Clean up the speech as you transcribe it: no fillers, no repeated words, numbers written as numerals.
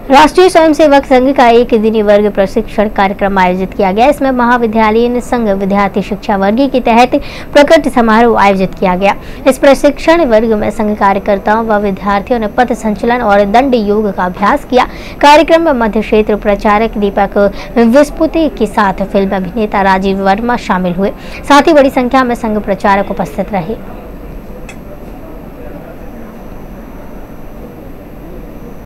राष्ट्रीय स्वयंसेवक संघ का एक दिनी वर्ग प्रशिक्षण कार्यक्रम आयोजित किया गया। इसमें महाविद्यालयीन संघ विद्यार्थी शिक्षा वर्ग के तहत प्रकट समारोह आयोजित किया गया। इस प्रशिक्षण वर्ग में संघ कार्यकर्ताओं व विद्यार्थियों ने पथ संचलन और दंड योग का अभ्यास किया। कार्यक्रम में मध्य क्षेत्र प्रचारक दीपक विस्पुति के साथ फिल्म अभिनेता राजीव वर्मा शामिल हुए। साथ ही बड़ी संख्या में संघ प्रचारक उपस्थित रहे।